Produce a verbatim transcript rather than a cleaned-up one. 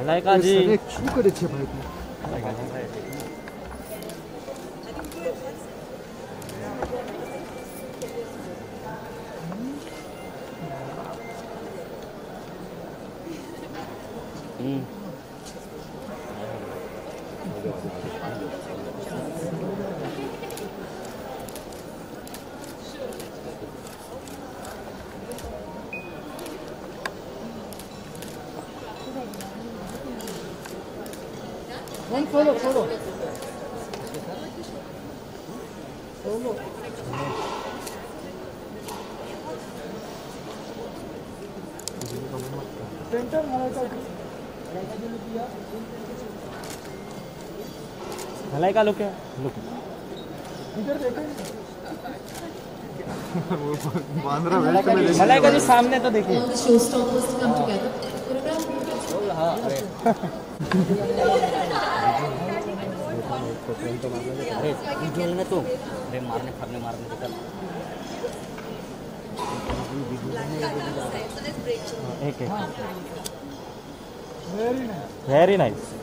मलाइका जी શું કરે છે ભાઈ તું? हम्म छोड़ो छोड़ो छोड़ो सेंटर मलाइका मलाइका लुक है लुक इधर देखो बांद्रा वेस्ट में देखो मलाइका जी सामने तो देखिए All the showstoppers to come together. Choreograph. हाँ अरे अरे विजुअल में तो अरे मारने फाड़ने मारने के चल एक एक वेरी नाइस वेरी नाइस